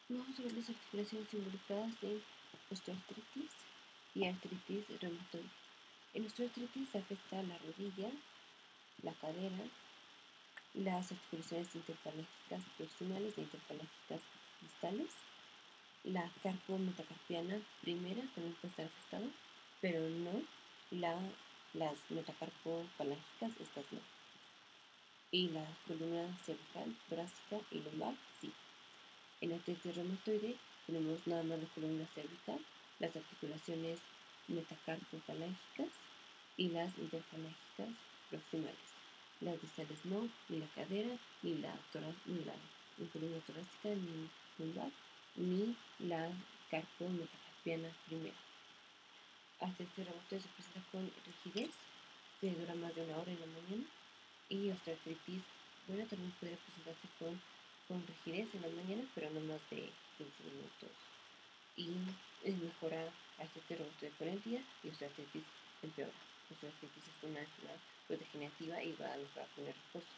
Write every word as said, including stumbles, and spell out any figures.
Vamos a ver las articulaciones involucradas en osteoartritis y artritis reumatoide. En osteoartritis afecta la rodilla, la cadera, las articulaciones interfalangicas proximales e interfalangicas distales. La carpo-metacarpiana primera también puede estar afectada, pero no la, las metacarpofalángicas, estas no. Y la columna cervical, torácica y lumbar, sí. En la artritis reumatoide tenemos nada más la columna cervical, las articulaciones metacarpofalángicas y las interfalángicas proximales. Las distales no, ni la cadera, ni la, ni la columna torácica, ni lumbar, ni la carpo-metacarpiana primera. Artritis reumatoide se presenta con rigidez, que dura más de una hora en la mañana, y osteoartritis, bueno, también podría presentarse con, con rigidez en la mañana, pero no más de quince minutos. Y eh, mejora artritis reumatoide con el día y osteoartritis empeora. Osteoartritis es una enfermedad pues, degenerativa y va a mejorar con el reposo.